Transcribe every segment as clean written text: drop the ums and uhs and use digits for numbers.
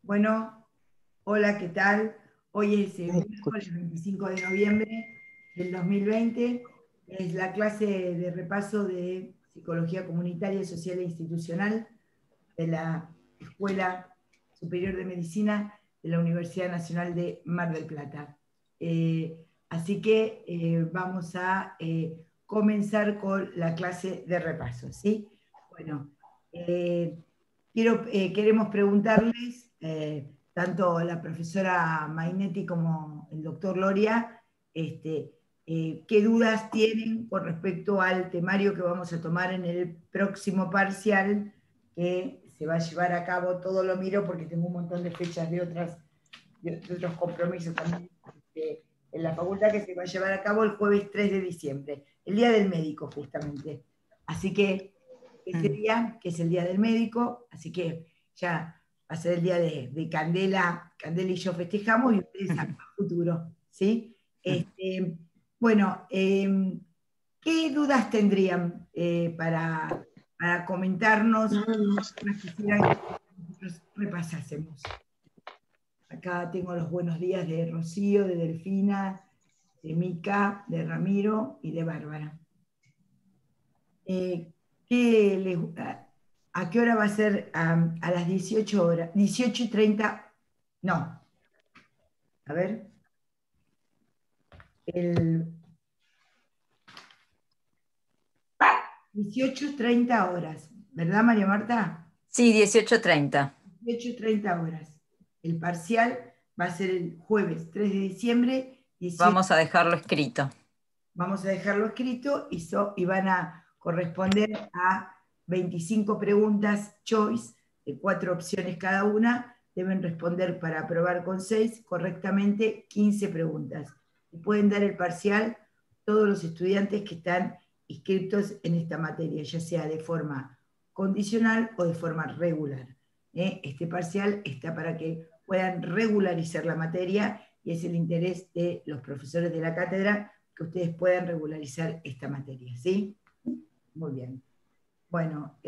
Bueno, hola, ¿qué tal? Hoy es Me miércoles escucho. 25 de noviembre del 2020. Es la clase de repaso de Psicología Comunitaria, Social e Institucional de la Escuela Superior de Medicina de la Universidad Nacional de Mar del Plata. Así que vamos a comenzar con la clase de repaso, ¿sí? Bueno, eh, queremos preguntarles, tanto la profesora Mainetti como el doctor Loria, qué dudas tienen con respecto al temario que vamos a tomar en el próximo parcial, que se va a llevar a cabo. Todo lo miro porque tengo un montón de fechas de otros compromisos también, en la facultad, que se va a llevar a cabo el jueves 3 de diciembre, el Día del Médico justamente. Así que ese día, que es el Día del Médico, así que ya va a ser el día de Candela. Candela y yo festejamos y ustedes a futuro, ¿sí? Bueno, ¿qué dudas tendrían para comentarnos? Quisieran que nosotros repasásemos. Acá tengo los buenos días de Rocío, de Delfina, de Mica, de Ramiro y de Bárbara. ¿Qué ¿A qué hora va a ser? A las 18 horas, 18:30, no, a ver, el 18:30 horas, ¿verdad, María Marta? Sí, 18:30. 18:30 horas. El parcial va a ser el jueves 3 de diciembre, 18. Vamos a dejarlo escrito. Vamos a dejarlo escrito y van a corresponder a 25 preguntas choice, de 4 opciones cada una. Deben responder para aprobar con 6 correctamente 15 preguntas. Y pueden dar el parcial todos los estudiantes que están inscritos en esta materia, ya sea de forma condicional o de forma regular. Este parcial está para que puedan regularizar la materia, y es el interés de los profesores de la cátedra que ustedes puedan regularizar esta materia, ¿sí? Muy bien. Bueno,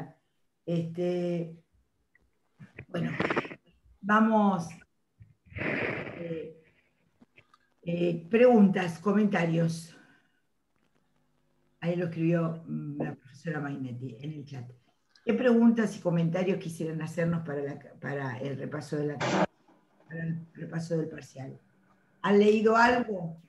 bueno, vamos. eh, Preguntas, comentarios. Ahí lo escribió la profesora Mainetti en el chat. ¿Qué preguntas y comentarios quisieran hacernos para el repaso para el repaso del parcial? ¿Han leído algo?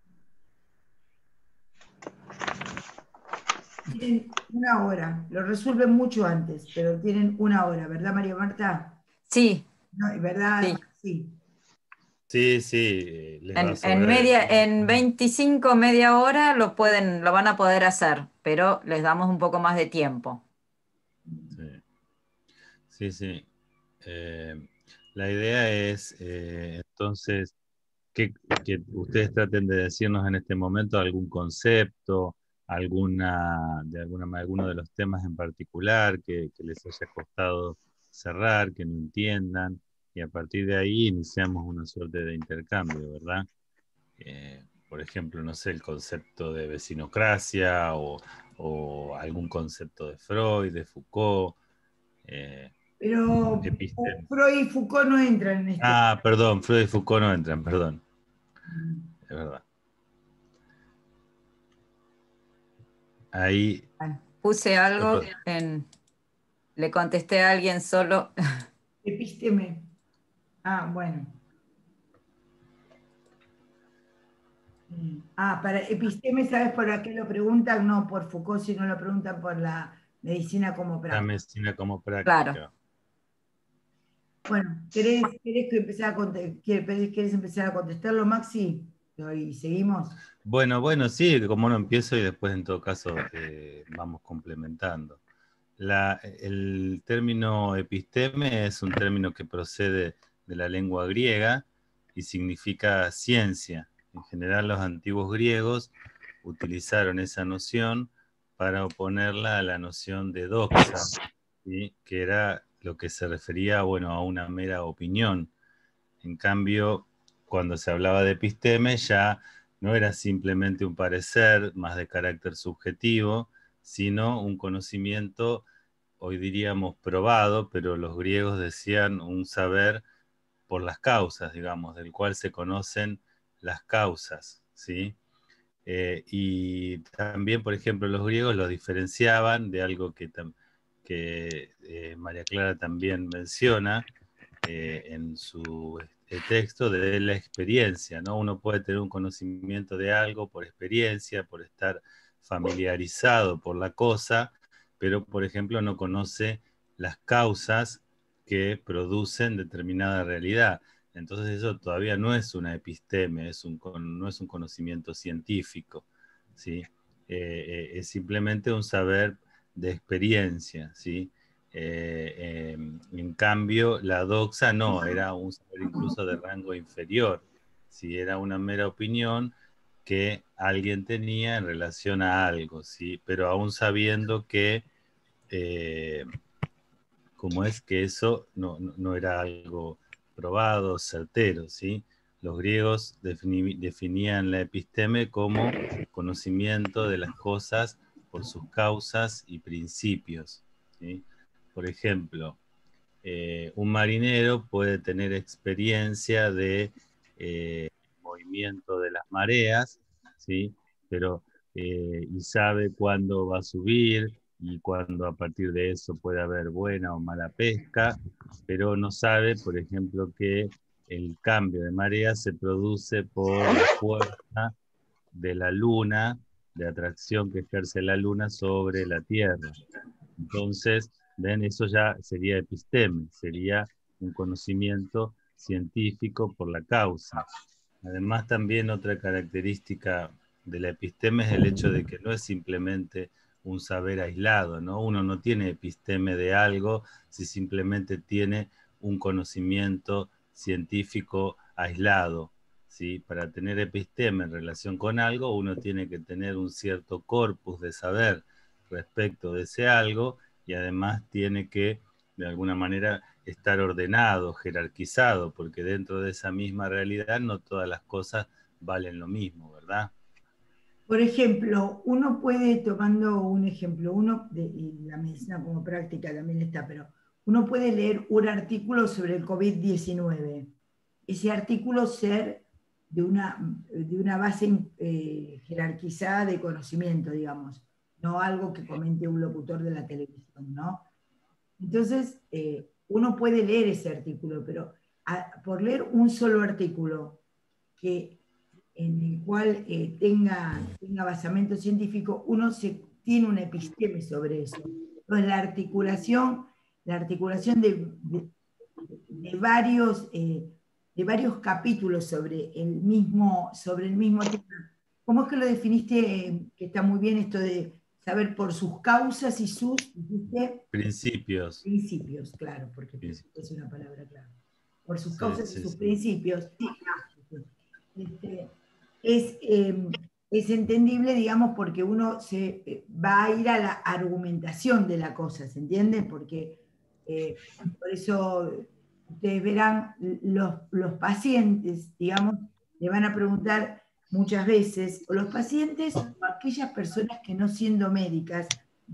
Tienen una hora, lo resuelven mucho antes, pero tienen una hora, ¿verdad, María Marta? Sí, No, ¿verdad? sí. Sí. Sí, sí, les va a En sobrar el en tiempo. 25 media hora lo van a poder hacer, pero les damos un poco más de tiempo. Sí, sí, sí. La idea es, entonces, que ustedes traten de decirnos en este momento algún concepto, alguno de los temas en particular que les haya costado cerrar, que no entiendan, y a partir de ahí iniciamos una suerte de intercambio, ¿verdad? Por ejemplo, no sé, el concepto de vecinocracia o algún concepto de Freud, de Foucault, eh, Pero episteme. Freud y Foucault no entran en este. Ah, perdón, Freud y Foucault no entran, perdón, es verdad. Ahí, Bueno, puse algo le contesté a alguien solo. Episteme. Ah, bueno. Para episteme, ¿sabes por qué lo preguntan? No por Foucault, sino lo preguntan por la medicina como la práctica. medicina como Claro. práctica. Bueno, ¿querés empezar a contestarlo, Maxi? Y seguimos. Bueno, sí, como no empiezo y después en todo caso vamos complementando. El término episteme es un término que procede de la lengua griega y significa ciencia. En general los antiguos griegos utilizaron esa noción para oponerla a la noción de doxa, ¿sí? Que era lo que se refería, bueno, a una mera opinión. En cambio, cuando se hablaba de episteme ya no era simplemente un parecer más de carácter subjetivo, sino un conocimiento hoy diríamos probado, pero los griegos decían un saber por las causas, digamos, del cual se conocen las causas, ¿sí? Y también, por ejemplo, los griegos lo diferenciaban de algo que María Clara también menciona en su texto, de la experiencia, ¿no? Uno puede tener un conocimiento de algo por experiencia, por estar familiarizado por la cosa, pero, por ejemplo, no conoce las causas que producen determinada realidad. Entonces eso todavía no es una episteme, no es un conocimiento científico, ¿sí? Es simplemente un saber de experiencia, ¿sí? En cambio, la doxa no, era un saber incluso de rango inferior, ¿sí? Era una mera opinión que alguien tenía en relación a algo, ¿sí? Pero aún sabiendo que como es que eso no era algo probado, certero, ¿sí? Los griegos definían la episteme como conocimiento de las cosas por sus causas y principios, ¿sí? Por ejemplo, un marinero puede tener experiencia de movimiento de las mareas, ¿sí? Pero, y sabe cuándo va a subir y cuándo a partir de eso puede haber buena o mala pesca, pero no sabe, por ejemplo, que el cambio de marea se produce por la fuerza de la luna, de atracción que ejerce la luna sobre la Tierra. Entonces, ven, eso ya sería episteme, sería un conocimiento científico por la causa. Además, también otra característica de la episteme es el hecho de que no es simplemente un saber aislado, ¿no? Uno no tiene episteme de algo si simplemente tiene un conocimiento científico aislado, ¿sí? Para tener episteme en relación con algo, uno tiene que tener un cierto corpus de saber respecto de ese algo y además tiene que, de alguna manera, estar ordenado, jerarquizado, porque dentro de esa misma realidad no todas las cosas valen lo mismo, ¿verdad? Por ejemplo, uno puede, tomando un ejemplo, y la medicina como práctica también está, pero uno puede leer un artículo sobre el COVID-19. Ese artículo ser de una base jerarquizada de conocimiento, digamos, no algo que comente un locutor de la televisión, ¿no? Entonces, uno puede leer ese artículo, pero por leer un solo artículo en el cual tenga basamento científico, uno tiene una episteme sobre eso. Entonces, la articulación de varios capítulos sobre el mismo tema. ¿Cómo es que lo definiste? Que está muy bien esto de saber por sus causas y sus, dijiste, Principios. principios, claro, porque Principios. es una palabra clave. Por sus Sí, causas y sí, sus sí. principios. Este, es, es entendible, digamos, porque uno va a ir a la argumentación de la cosa, ¿se entiende? Porque por eso ustedes verán, los pacientes, digamos, le van a preguntar muchas veces, o los pacientes o aquellas personas que no siendo médicas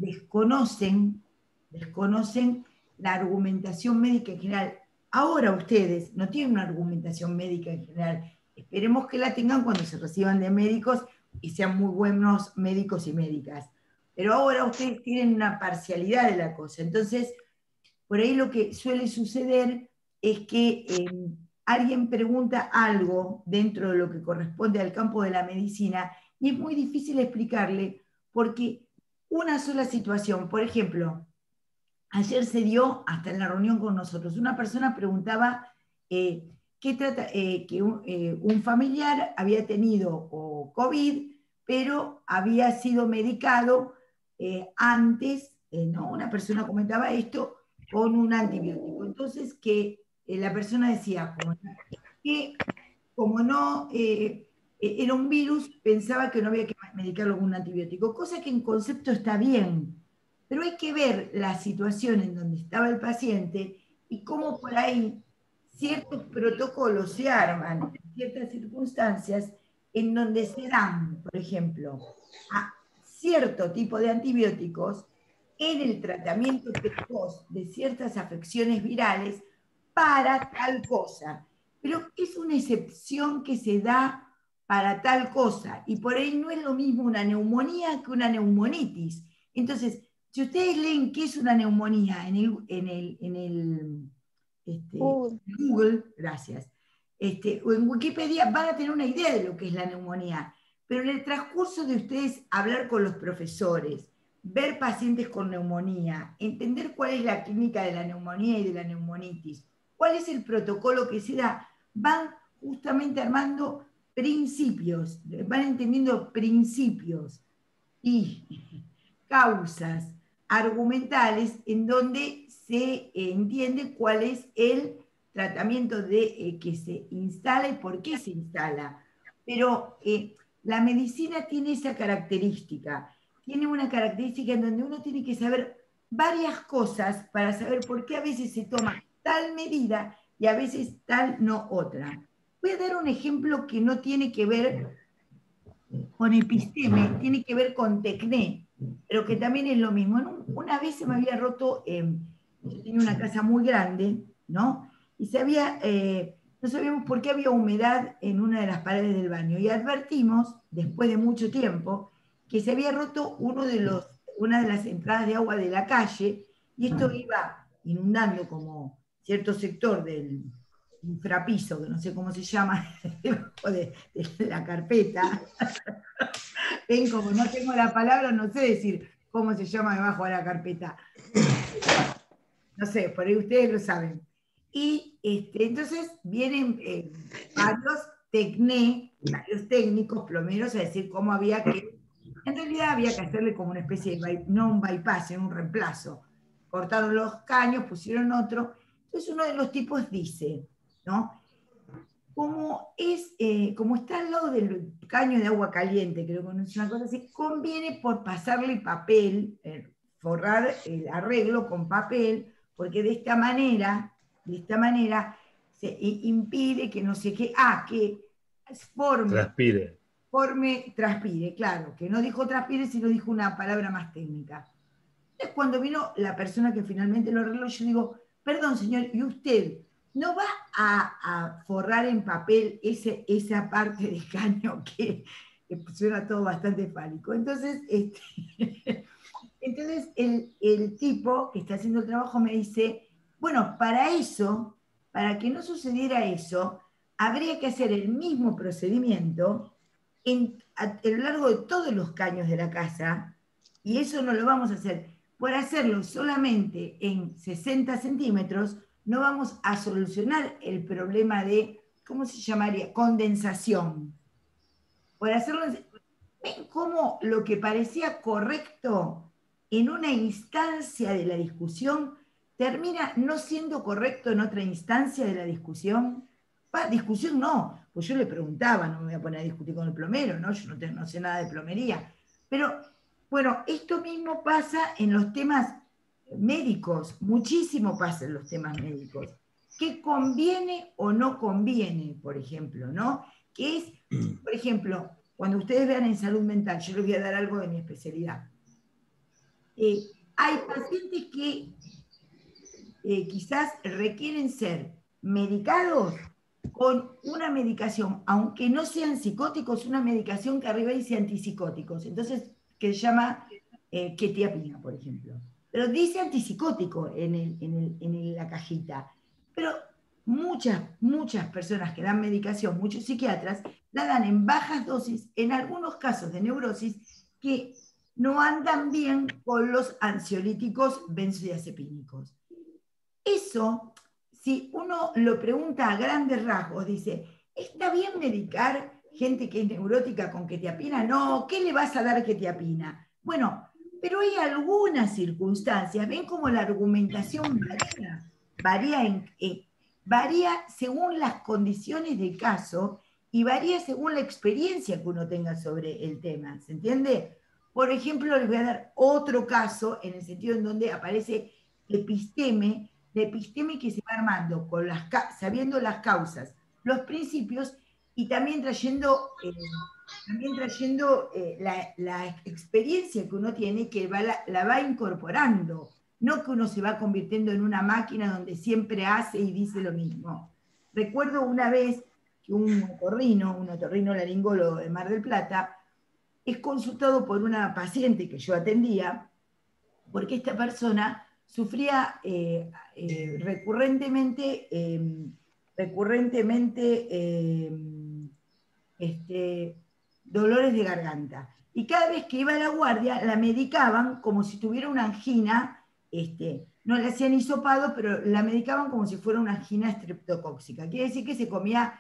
desconocen la argumentación médica en general. Ahora ustedes no tienen una argumentación médica en general. Esperemos que la tengan cuando se reciban de médicos y sean muy buenos médicos y médicas. Pero ahora ustedes tienen una parcialidad de la cosa. Entonces, por ahí lo que suele suceder es que alguien pregunta algo dentro de lo que corresponde al campo de la medicina y es muy difícil explicarle porque una sola situación, por ejemplo, ayer se dio, hasta en la reunión con nosotros, una persona preguntaba que un familiar había tenido COVID, pero había sido medicado antes, ¿no? Una persona comentaba esto con un antibiótico. Entonces, que la persona decía que como no era un virus, pensaba que no había que medicarlo con un antibiótico, cosa que en concepto está bien, pero hay que ver la situación en donde estaba el paciente y cómo por ahí ciertos protocolos se arman en ciertas circunstancias en donde se dan, por ejemplo, a cierto tipo de antibióticos en el tratamiento precoz de ciertas afecciones virales para tal cosa. Pero es una excepción que se da para tal cosa, y por ahí no es lo mismo una neumonía que una neumonitis. Entonces, si ustedes leen qué es una neumonía Google, gracias, o en Wikipedia, van a tener una idea de lo que es la neumonía. Pero en el transcurso de ustedes hablar con los profesores, ver pacientes con neumonía, entender cuál es la clínica de la neumonía y de la neumonitis, cuál es el protocolo que se da, van justamente armando principios, van entendiendo principios y causas argumentales en donde se entiende cuál es el tratamiento que se instala y por qué se instala. Pero la medicina tiene esa característica, tiene una característica en donde uno tiene que saber varias cosas para saber por qué a veces se toma tal medida y a veces tal no otra. Voy a dar un ejemplo que no tiene que ver con episteme, tiene que ver con tecné, pero que también es lo mismo. Una vez se me había roto, yo tenía una casa muy grande, ¿no? Y no sabíamos por qué había humedad en una de las paredes del baño. Y advertimos, después de mucho tiempo, que se había roto una de las entradas de agua de la calle, y esto iba inundando como cierto sector del infrapiso, que no sé cómo se llama, debajo de la carpeta. Ven, como no tengo la palabra, no sé decir cómo se llama debajo de la carpeta. No sé, por ahí ustedes lo saben. Y entonces vienen varios técnicos, plomeros, a decir cómo había que, en realidad había que hacerle como una especie de, no un bypass, sino un reemplazo. Cortaron los caños, pusieron otro. Entonces uno de los tipos dice, ¿no? Como está al lado del caño de agua caliente, creo que es una cosa así, conviene por pasarle papel, forrar el arreglo con papel, porque de esta manera se impide que no sé qué, que transpire, claro, que no dijo transpire, sino dijo una palabra más técnica. Entonces, cuando vino la persona que finalmente lo arregló, yo digo, perdón señor, ¿y usted no va a forrar en papel esa parte del caño que suena todo bastante fálico? Entonces, entonces el tipo que está haciendo el trabajo me dice, bueno, para que no sucediera eso, habría que hacer el mismo procedimiento a lo largo de todos los caños de la casa, y eso no lo vamos a hacer. Por hacerlo solamente en 60 centímetros, no vamos a solucionar el problema de, ¿cómo se llamaría? Condensación. Por hacerlo, ¿ven cómo lo que parecía correcto en una instancia de la discusión termina no siendo correcto en otra instancia de la discusión? Discusión no, pues yo le preguntaba, no me voy a poner a discutir con el plomero, ¿no? Yo no sé nada de plomería. Pero, bueno, esto mismo pasa en los temas médicos, muchísimo pasa en los temas médicos. ¿Qué conviene o no conviene, por ejemplo, ¿no? Que es, por ejemplo, cuando ustedes vean en salud mental, yo les voy a dar algo de mi especialidad. Hay pacientes que quizás requieren ser medicados con una medicación, aunque no sean psicóticos, una medicación que arriba dice antipsicóticos, entonces que se llama quetiapina, por ejemplo. Pero dice antipsicótico en la cajita. Pero muchas personas que dan medicación, muchos psiquiatras, la dan en bajas dosis, en algunos casos de neurosis, que no andan bien con los ansiolíticos benzodiazepínicos. Eso, si uno lo pregunta a grandes rasgos, dice, ¿está bien medicar gente que es neurótica con quetiapina? No, ¿qué le vas a dar quetiapina? Bueno, pero hay algunas circunstancias, ven cómo la argumentación varía según las condiciones del caso y varía según la experiencia que uno tenga sobre el tema, ¿se entiende? Por ejemplo, les voy a dar otro caso en el sentido en donde aparece episteme, la episteme que se va armando sabiendo las causas, los principios y también trayendo también trayendo la experiencia que uno tiene, que la va incorporando, no que uno se va convirtiendo en una máquina donde siempre hace y dice lo mismo. Recuerdo una vez que un otorrinolaringólogo de Mar del Plata, es consultado por una paciente que yo atendía, porque esta persona sufría recurrentemente dolores de garganta. Y cada vez que iba a la guardia, la medicaban como si tuviera una angina, no le hacían hisopado, pero la medicaban como si fuera una angina estreptocóxica. Quiere decir que se comía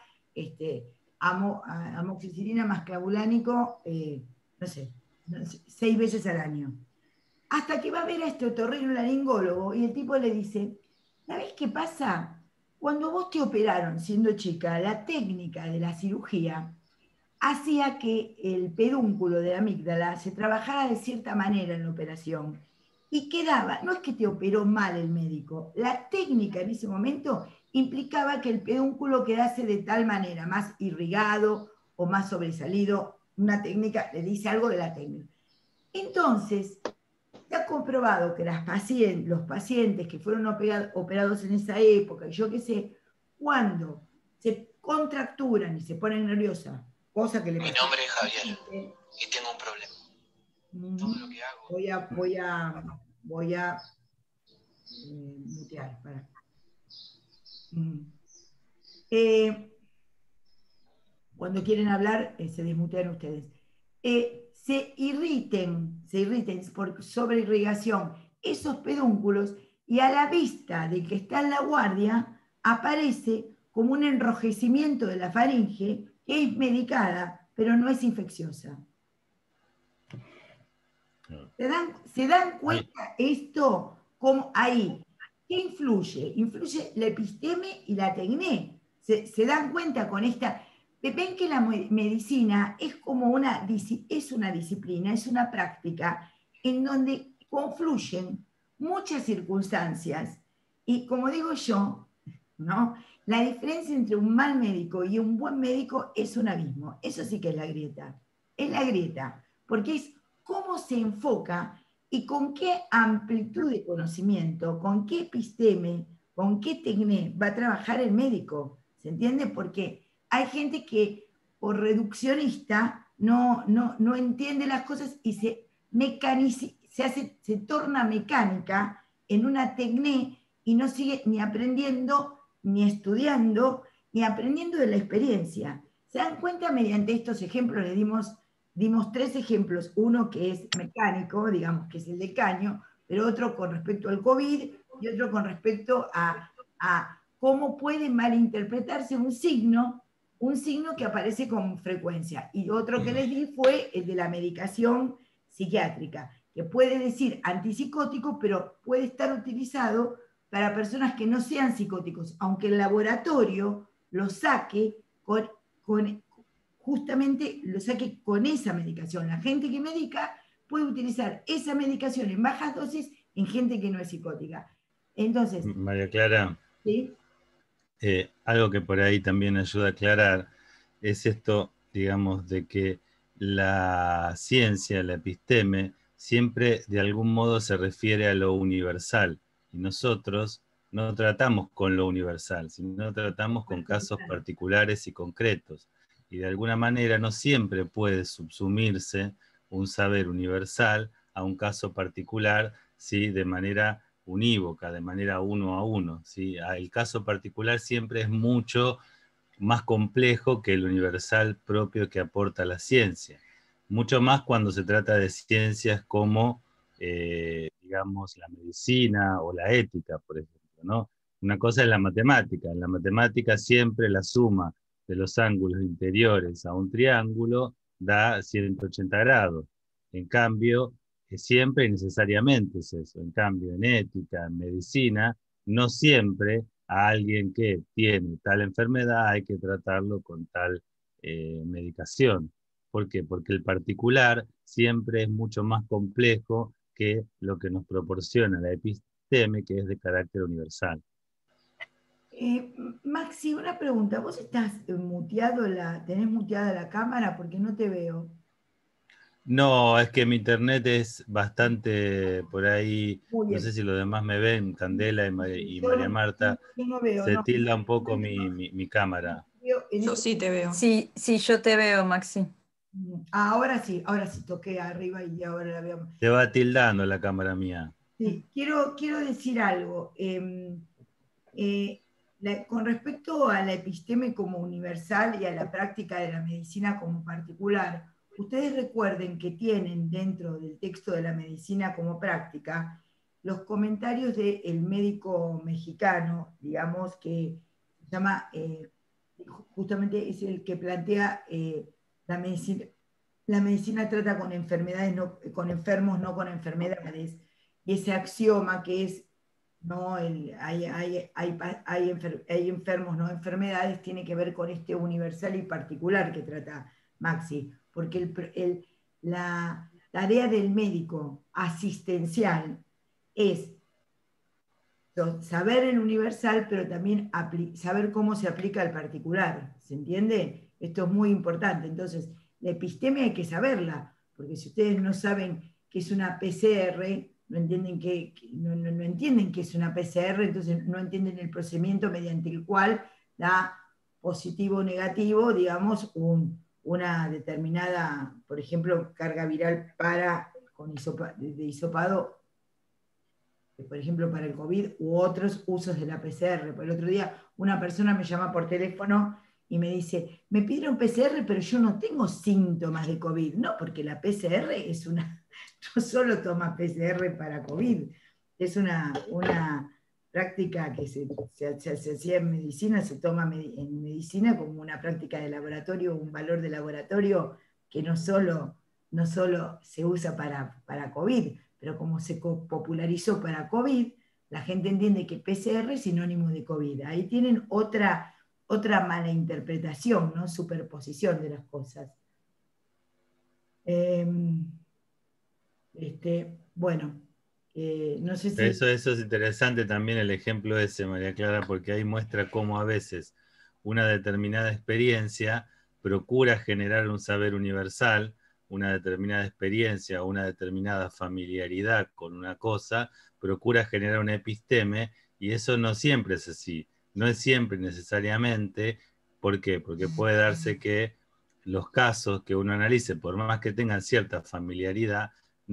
amoxicilina más clavulánico, no sé, 6 veces al año. Hasta que va a ver a este otorrinolaringólogo y el tipo le dice, ¿sabés qué pasa? Cuando vos te operaron siendo chica, la técnica de la cirugía hacía que el pedúnculo de la amígdala se trabajara de cierta manera en la operación. Y quedaba, no es que te operó mal el médico, la técnica en ese momento implicaba que el pedúnculo quedase de tal manera, más irrigado o más sobresalido. Una técnica, le dice algo de la técnica. Entonces, se ha comprobado que los pacientes que fueron operados en esa época, y yo qué sé, cuando se contracturan y se ponen nerviosas, cosa que le pasa. Mi nombre es Javier y tengo un problema. Todo lo que hago. Voy a mutear. Para. Cuando quieren hablar, se desmutean ustedes. Se irriten por sobreirrigación esos pedúnculos y a la vista de que está en la guardia aparece como un enrojecimiento de la faringe que es medicada, pero no es infecciosa. ¿Se dan cuenta esto? Como ahí. ¿Qué influye? Influye la episteme y la tecné. ¿Se dan cuenta con esta? Ven que la medicina es como es una disciplina, es una práctica en donde confluyen muchas circunstancias. Y como digo yo, ¿no? La diferencia entre un mal médico y un buen médico es un abismo. Eso sí que es la grieta. Es la grieta. Porque es cómo se enfoca y con qué amplitud de conocimiento, con qué episteme, con qué tecné va a trabajar el médico. ¿Se entiende? Porque hay gente que por reduccionista no entiende las cosas y se torna mecánica en una tecné y no sigue ni aprendiendo, ni estudiando, ni aprendiendo de la experiencia. ¿Se dan cuenta? Mediante estos ejemplos les dimos 3 ejemplos, uno que es mecánico, digamos que es el del caño, pero otro con respecto al COVID y otro con respecto a cómo puede malinterpretarse un signo que aparece con frecuencia. Y otro que les di fue el de la medicación psiquiátrica, que puede decir antipsicótico, pero puede estar utilizado para personas que no sean psicóticos, aunque el laboratorio lo saque justamente lo saque con esa medicación. La gente que medica puede utilizar esa medicación en bajas dosis en gente que no es psicótica. Entonces, María Clara, ¿sí? Algo que por ahí también ayuda a aclarar es esto, digamos, de que la ciencia, la episteme, siempre de algún modo se refiere a lo universal. Y nosotros no tratamos con lo universal, sino tratamos con casos particulares y concretos. Y de alguna manera no siempre puede subsumirse un saber universal a un caso particular, ¿sí? De manera unívoca, de manera uno a uno, ¿sí? El caso particular siempre es mucho más complejo que el universal propio que aporta la ciencia. Mucho más cuando se trata de ciencias como, digamos, la medicina o la ética, por ejemplo, ¿no? Una cosa es la matemática. En la matemática siempre la suma de los ángulos interiores a un triángulo da 180 grados. En cambio, siempre y necesariamente es eso. En cambio, en ética, en medicina, no siempre a alguien que tiene tal enfermedad hay que tratarlo con tal medicación. ¿Por qué? Porque el particular siempre es mucho más complejo que lo que nos proporciona la episteme, que es de carácter universal. Maxi, una pregunta. ¿Vos estás muteado tenés muteada la cámara? Porque no te veo. No, es que mi internet es bastante por ahí, Muy no bien. sé si los demás me ven, Candela y María Marta, Yo no veo, se no. tilda un poco mi cámara. Yo sí te veo. Sí, sí, yo te veo, Maxi. Ahora sí, toqué arriba y ahora la veo. Se va tildando la cámara mía. Sí, quiero decir algo. Con respecto a la episteme como universal y a la práctica de la medicina como particular, ustedes recuerden que tienen dentro del texto de la medicina como práctica los comentarios del médico mexicano, digamos, que se llama, justamente es el que plantea la medicina trata con enfermedades, con enfermos, no con enfermedades, y ese axioma que es no, hay enfermos, no enfermedades, tiene que ver con este universal y particular que trata Maxi, porque la tarea del médico asistencial es saber el universal, pero también saber cómo se aplica al particular, ¿se entiende? Esto es muy importante, entonces la epistemia hay que saberla, porque si ustedes no saben qué es una PCR, no entienden no entienden qué es una PCR, entonces no entienden el procedimiento mediante el cual da positivo o negativo, digamos, una determinada, por ejemplo, carga viral de hisopado, por ejemplo, para el COVID, u otros usos de la PCR. Por el otro día, una persona me llama por teléfono y me dice, me pidieron PCR, pero yo no tengo síntomas de COVID. No, porque la PCR es no solo toma PCR para COVID, es una práctica que se hacía en medicina, se toma en medicina como una práctica de laboratorio, un valor de laboratorio que no solo se usa para COVID, pero como se popularizó para COVID, la gente entiende que PCR es sinónimo de COVID. Ahí tienen otra mala interpretación, ¿no? Superposición de las cosas. Bueno, no sé si... Eso es interesante también el ejemplo ese, María Clara, porque ahí muestra cómo a veces una determinada experiencia procura generar un saber universal, una determinada experiencia, una determinada familiaridad con una cosa, procura generar una episteme, y eso no siempre es así, no es siempre necesariamente. ¿Por qué? Porque puede darse que los casos que uno analice, por más que tengan cierta familiaridad,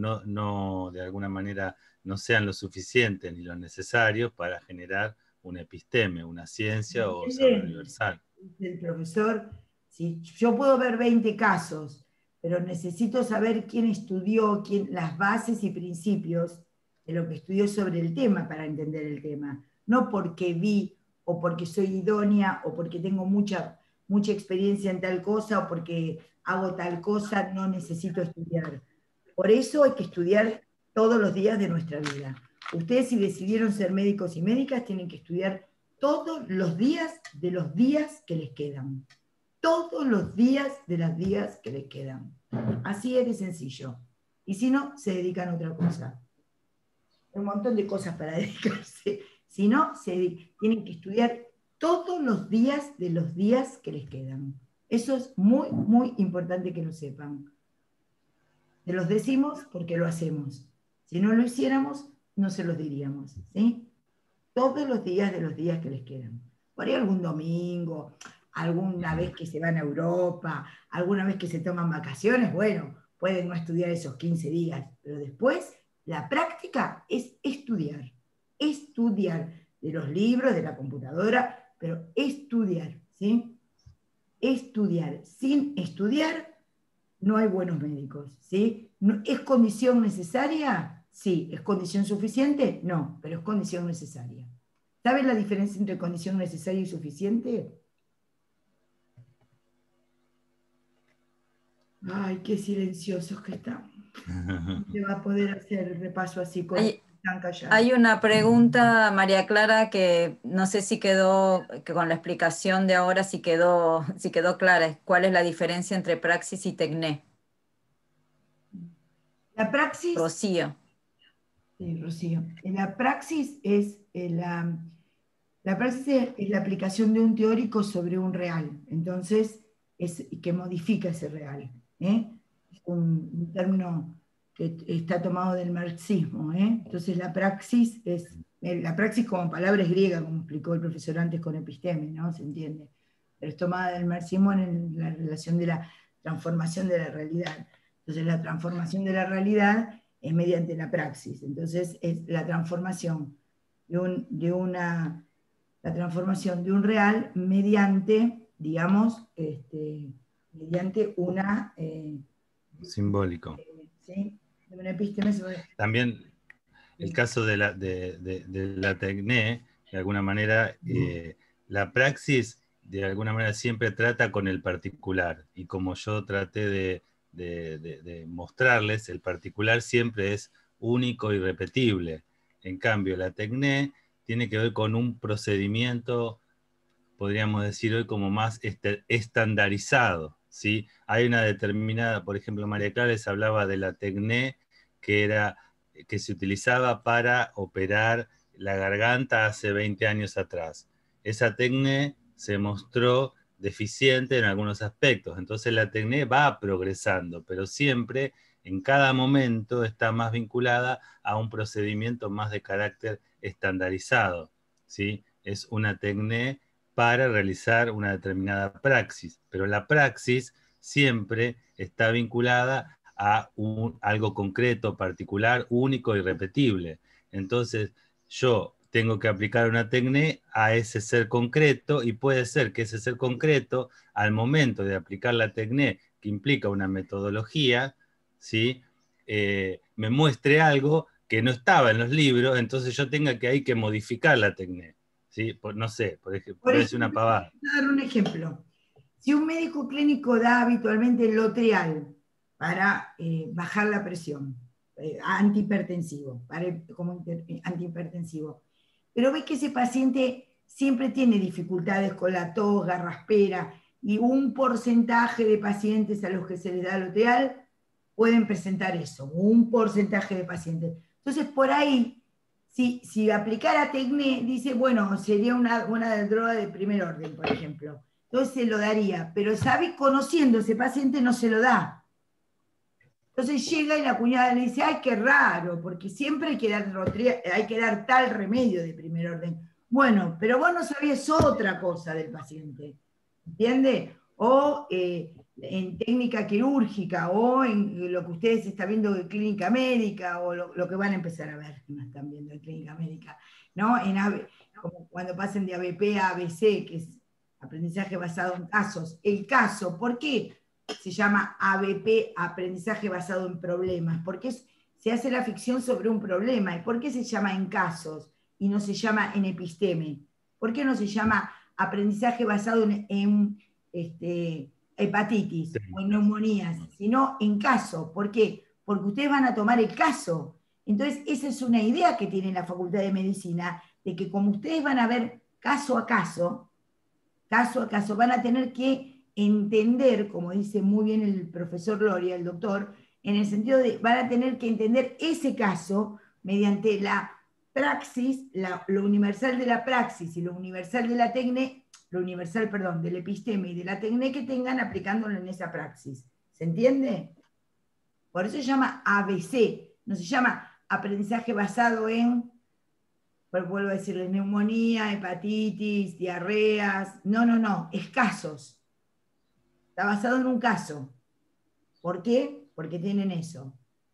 no de alguna manera no sean lo suficientes ni lo necesarios para generar un episteme, una ciencia o saber universal. El profesor, si yo puedo ver 20 casos, pero necesito saber quién estudió, las bases y principios de lo que estudió sobre el tema para entender el tema. No porque vi o porque soy idónea o porque tengo mucha experiencia en tal cosa o porque hago tal cosa, no necesito estudiar. Por eso hay que estudiar todos los días de nuestra vida. Ustedes, si decidieron ser médicos y médicas, tienen que estudiar todos los días de los días que les quedan. Todos los días de los días que les quedan. Así es de sencillo. Y si no, se dedican a otra cosa. Hay un montón de cosas para dedicarse. Si no, tienen que estudiar todos los días de los días que les quedan. Eso es muy, muy importante que lo sepan. Se los decimos porque lo hacemos. Si no lo hiciéramos, no se los diríamos. ¿Sí? Todos los días de los días que les quedan. Por ahí algún domingo, alguna vez que se van a Europa, alguna vez que se toman vacaciones, bueno, pueden no estudiar esos 15 días, pero después la práctica es estudiar. Estudiar de los libros, de la computadora, pero estudiar, ¿sí? Estudiar. Sin estudiar no hay buenos médicos, ¿sí? ¿Es condición necesaria? Sí. ¿Es condición suficiente? No, pero es condición necesaria. ¿Saben la diferencia entre condición necesaria y suficiente? Ay, qué silenciosos que están. Se va a poder hacer el repaso así con tan callados. Hay una pregunta, María Clara, que no sé si quedó, que con la explicación de ahora si quedó clara. ¿Cuál es la diferencia entre praxis y tecné? La praxis... Rocío. Sí, Rocío. La praxis es la La praxis es la aplicación de un teórico sobre un real, entonces, es que modifica ese real. Es un término que está tomado del marxismo. Entonces la praxis como palabra es griega, como explicó el profesor antes con episteme, ¿no? Se entiende. Pero es tomada del marxismo en la relación de la transformación de la realidad. Entonces la transformación de la realidad es mediante la praxis. Entonces es la transformación la transformación de un real mediante, digamos, mediante una... simbólico. ¿sí? De una episteme También el caso de la tecné, de alguna manera, la praxis, de alguna manera, siempre trata con el particular. Y como yo traté de mostrarles, el particular siempre es único y repetible. En cambio, la tecné tiene que ver con un procedimiento, podríamos decir hoy, como más estandarizado, ¿sí? Hay una determinada, por ejemplo, María Clara les hablaba de la tecné, que se utilizaba para operar la garganta hace 20 años atrás. Esa tecné se mostró deficiente en algunos aspectos, entonces la tecné va progresando, pero siempre, en cada momento, está más vinculada a un procedimiento más de carácter estandarizado, ¿sí? Es una tecné para realizar una determinada praxis, pero la praxis siempre está vinculada a algo concreto, particular, único y repetible. Entonces, yo tengo que aplicar una tecné a ese ser concreto y puede ser que ese ser concreto, al momento de aplicar la tecné, que implica una metodología, ¿sí? Me muestre algo que no estaba en los libros, entonces yo tenga que hay que modificar la tecné. ¿Sí? No sé, por ejemplo, puede ser una pavada. Voy a dar un ejemplo. Si un médico clínico da habitualmente Lotrial para bajar la presión, antihipertensivo, como antihipertensivo, pero ves que ese paciente siempre tiene dificultades con la tos, garraspera, y un porcentaje de pacientes a los que se les da Lotrial pueden presentar eso, un porcentaje de pacientes. Entonces, por ahí, si aplicara tecné, dice, bueno, sería una droga de primer orden, por ejemplo. Entonces se lo daría, pero sabe, conociendo a ese paciente no se lo da. Entonces llega y la cuñada le dice, ay, qué raro, porque siempre hay que dar tal remedio de primer orden. Bueno, pero vos no sabías otra cosa del paciente, ¿entiende? O en técnica quirúrgica, o en lo que ustedes están viendo de clínica médica, o lo que van a empezar a ver, que no están viendo de clínica médica, ¿no? Como cuando pasen de ABP a ABC, que es aprendizaje basado en casos. El caso, ¿por qué se llama ABP, aprendizaje basado en problemas? Porque se hace la ficción sobre un problema. ¿Y por qué se llama en casos y no se llama en episteme? ¿Por qué no se llama aprendizaje basado en hepatitis o en neumonías, sino en caso? ¿Por qué? Porque ustedes van a tomar el caso. Entonces, esa es una idea que tiene la Facultad de Medicina, de que como ustedes van a ver caso a caso, van a tener que entender, como dice muy bien el profesor Loria, el doctor, en el sentido de van a tener que entender ese caso mediante la praxis, lo universal de la praxis y lo universal de la tecné, del episteme y de la tecné que tengan aplicándolo en esa praxis. ¿Se entiende? Por eso se llama ABC, no se llama aprendizaje basado en, pues vuelvo a decirles, neumonía, hepatitis, diarreas. No, es casos. Está basado en un caso. ¿Por qué? Porque tienen eso.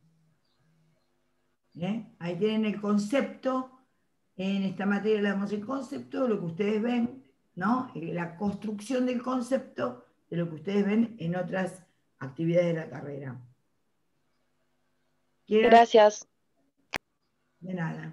Ahí tienen el concepto. En esta materia le damos el concepto, lo que ustedes ven, ¿no? La construcción del concepto de lo que ustedes ven en otras actividades de la carrera. Gracias. De nada.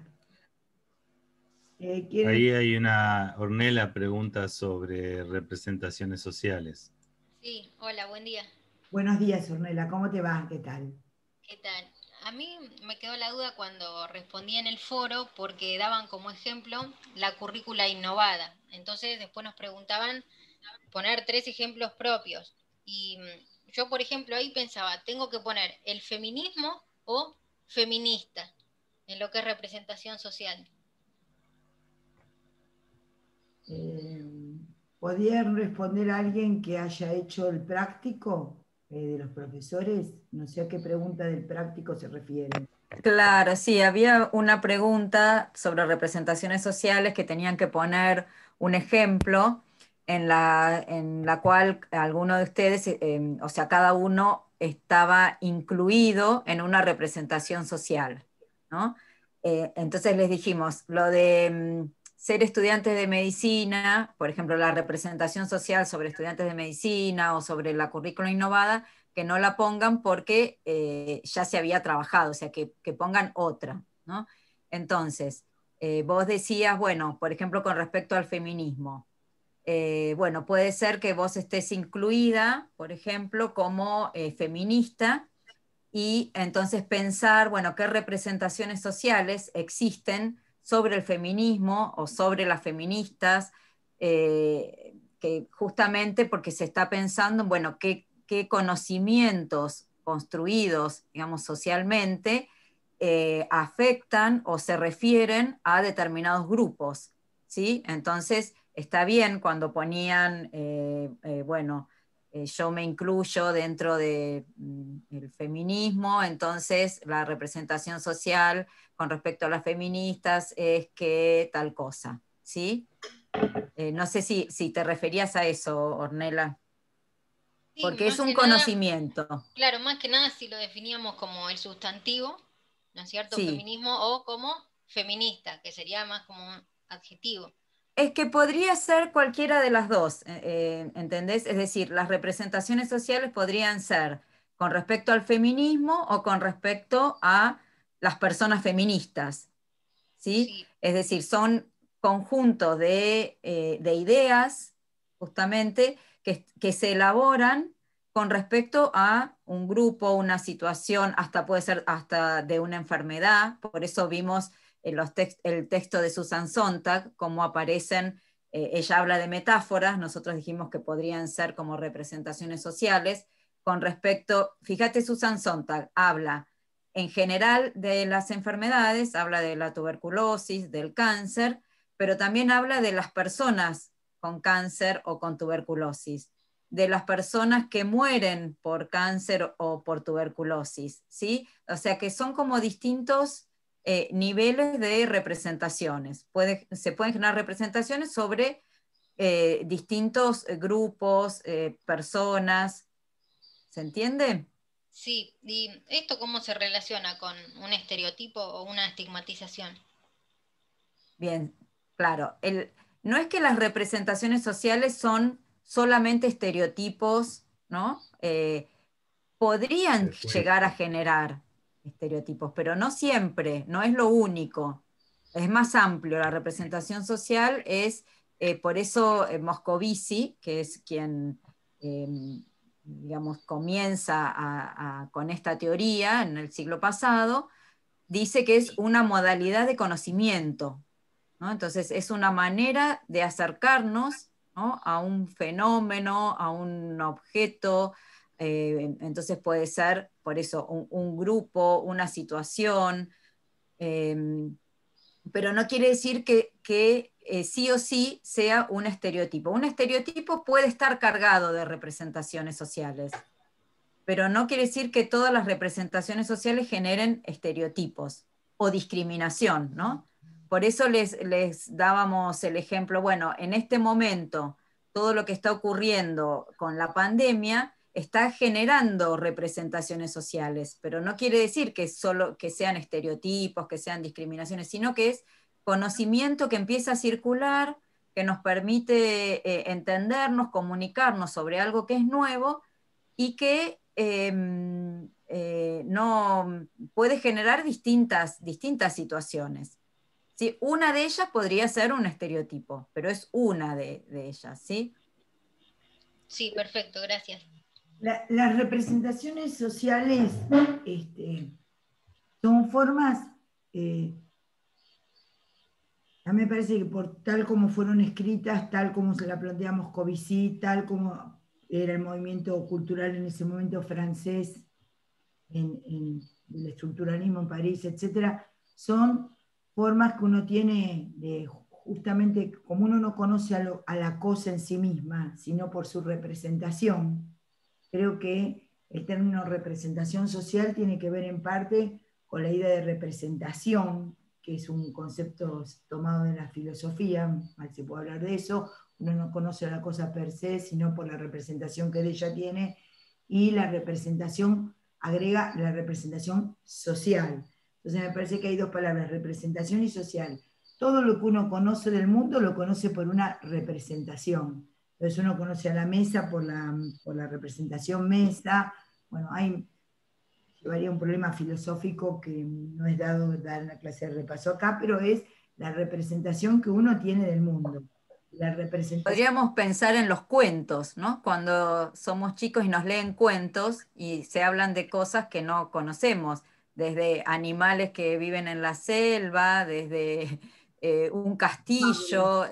Ahí hay una, Ornella pregunta sobre representaciones sociales. Sí, hola, buen día. Buenos días, Ornella, ¿cómo te va? ¿Qué tal? ¿Qué tal? A mí me quedó la duda cuando respondí en el foro porque daban como ejemplo la currícula innovada. Entonces después nos preguntaban poner 3 ejemplos propios. Y yo, por ejemplo, ahí pensaba, tengo que poner el feminismo o feminista en lo que es representación social. ¿Podría responder a alguien que haya hecho el práctico de los profesores? No sé a qué pregunta del práctico se refieren. Claro, sí, había una pregunta sobre representaciones sociales que tenían que poner un ejemplo en la cual alguno de ustedes, o sea, cada uno estaba incluido en una representación social, ¿no? Entonces les dijimos, lo de ser estudiantes de medicina, por ejemplo, la representación social sobre estudiantes de medicina o sobre la currícula innovada, que no la pongan porque ya se había trabajado, o sea, que pongan otra, ¿no? Entonces, vos decías, bueno, por ejemplo, con respecto al feminismo, bueno, puede ser que vos estés incluida, por ejemplo, como feminista, y entonces pensar, bueno, qué representaciones sociales existen sobre el feminismo o sobre las feministas, que justamente porque se está pensando, bueno, qué conocimientos construidos, digamos, socialmente, afectan o se refieren a determinados grupos, ¿sí? Entonces, está bien cuando ponían, bueno, yo me incluyo dentro del feminismo, entonces la representación social con respecto a las feministas es que tal cosa, ¿sí? No sé si te referías a eso, Ornella, Sí, porque es más un que nada, conocimiento. claro, más que nada si lo definíamos como el sustantivo, ¿no es cierto? Sí, Feminismo o como feminista, que sería más como un adjetivo. es que podría ser cualquiera de las dos, ¿entendés? Es decir, las representaciones sociales podrían ser con respecto al feminismo o con respecto a las personas feministas, ¿sí? Sí, Es decir, son conjuntos de ideas, justamente, que se elaboran con respecto a un grupo, una situación, hasta puede ser hasta de una enfermedad. Por eso vimos en el texto de Susan Sontag, cómo aparecen, ella habla de metáforas, nosotros dijimos que podrían ser como representaciones sociales, con respecto, fíjate, Susan Sontag habla en general de las enfermedades, habla de la tuberculosis, del cáncer, pero también habla de las personas con cáncer o con tuberculosis, de las personas que mueren por cáncer o por tuberculosis, ¿sí? O sea que son como distintos niveles de representaciones. Se pueden generar representaciones sobre distintos grupos, personas, ¿se entiende? sí. ¿Y esto cómo se relaciona con un estereotipo o una estigmatización? Bien, claro. No es que las representaciones sociales son solamente estereotipos, ¿no? Podrían llegar a generar estereotipos, pero no siempre, no es lo único. Es más amplio. La representación social es, por eso Moscovici, que es quien, eh, digamos, comienza con esta teoría en el siglo pasado, dice que es una modalidad de conocimiento, ¿no? Entonces es una manera de acercarnos, ¿no?, a un fenómeno, a un objeto. Entonces puede ser, por eso, un grupo, una situación, eh, pero no quiere decir que sí o sí sea un estereotipo. Un estereotipo puede estar cargado de representaciones sociales, pero no quiere decir que todas las representaciones sociales generen estereotipos o discriminación, ¿no? Por eso les dábamos el ejemplo, bueno, en este momento todo lo que está ocurriendo con la pandemia está generando representaciones sociales, pero no quiere decir que solo que sean estereotipos, que sean discriminaciones, sino que es conocimiento que empieza a circular, que nos permite entendernos, comunicarnos sobre algo que es nuevo y que no puede generar distintas situaciones. ¿Sí? Una de ellas podría ser un estereotipo, pero es una de ellas, ¿sí? Sí, perfecto, gracias. Las representaciones sociales son formas, a mí me parece que por tal como fueron escritas, tal como se la planteamos Moscovici, tal como era el movimiento cultural en ese momento francés, en el estructuralismo en París, etcétera, son formas que uno tiene de justamente como uno no conoce a la cosa en sí misma, sino por su representación, creo que el término representación social tiene que ver en parte con la idea de representación, que es un concepto tomado de la filosofía, mal se puede hablar de eso. Uno no conoce a la cosa per se, sino por la representación que de ella tiene, y la representación agrega la representación social. Entonces me parece que hay dos palabras, representación y social. Todo lo que uno conoce del mundo lo conoce por una representación. Entonces uno conoce a la mesa por la representación mesa. Bueno, llevaría un problema filosófico que no es dado dar una clase de repaso acá, pero es la representación que uno tiene del mundo. La representación... Podríamos pensar en los cuentos, ¿no? Cuando somos chicos y nos leen cuentos y se hablan de cosas que no conocemos, desde animales que viven en la selva, desde un castillo.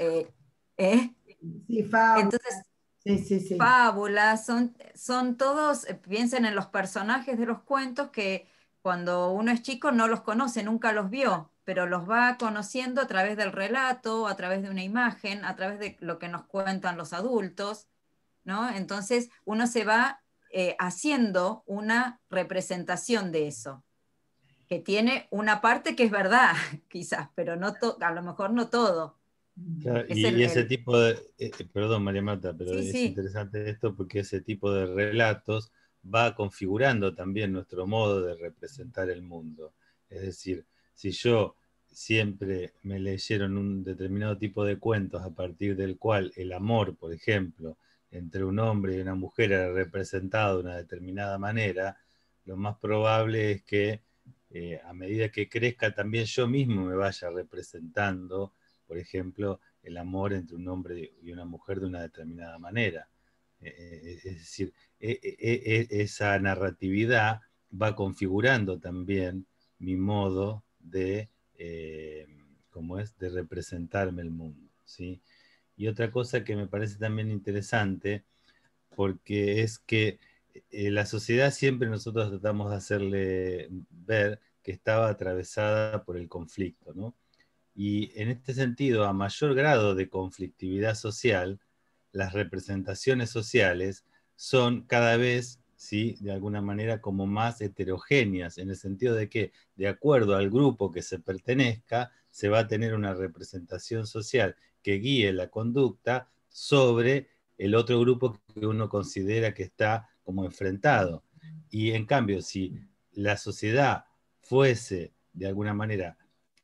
Sí, fábulas. Entonces, Sí. fábulas, son todos, piensen en los personajes de los cuentos que cuando uno es chico no los conoce, nunca los vio, pero los va conociendo a través del relato, a través de una imagen, a través de lo que nos cuentan los adultos, ¿no? Entonces uno se va haciendo una representación de eso, que tiene una parte que es verdad, quizás, pero no a lo mejor no todo. Claro, Es y ese tipo de, perdón María Marta, pero Sí, es sí. interesante esto porque ese tipo de relatos va configurando también nuestro modo de representar el mundo. Es decir, si yo siempre me leyeron un determinado tipo de cuentos a partir del cual el amor, por ejemplo, entre un hombre y una mujer era representado de una determinada manera, lo más probable es que a medida que crezca también yo mismo me vaya representando, por ejemplo, el amor entre un hombre y una mujer de una determinada manera. Es decir, esa narratividad va configurando también mi modo de, de representarme el mundo, ¿sí? Y otra cosa que me parece también interesante, porque es que la sociedad siempre nosotros tratamos de hacerle ver que estaba atravesada por el conflicto, ¿no? Y en este sentido, a mayor grado de conflictividad social, las representaciones sociales son cada vez, ¿sí?, de alguna manera como más heterogéneas, en el sentido de que, de acuerdo al grupo que se pertenezca, se va a tener una representación social que guíe la conducta sobre el otro grupo que uno considera que está como enfrentado. Y en cambio, si la sociedad fuese de alguna manera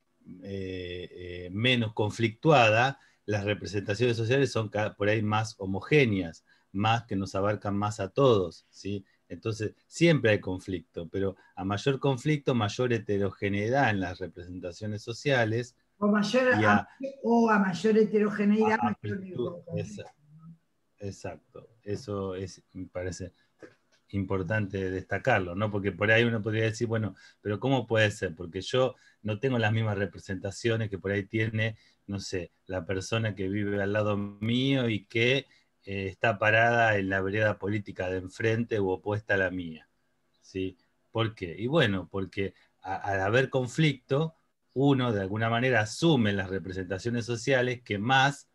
menos conflictuada, las representaciones sociales son por ahí más homogéneas, más que nos abarcan más a todos, ¿sí? Entonces, siempre hay conflicto, pero a mayor conflicto, mayor heterogeneidad en las representaciones sociales. O a mayor heterogeneidad, mayor conflicto. Exacto, eso me parece importante destacarlo, ¿no? Porque por ahí uno podría decir, bueno, pero ¿cómo puede ser? Porque yo no tengo las mismas representaciones que por ahí tiene, no sé, la persona que vive al lado mío y que está parada en la vereda política de enfrente u opuesta a la mía, ¿sí? ¿Por qué? Y bueno, porque al haber conflicto, uno de alguna manera asume las representaciones sociales que más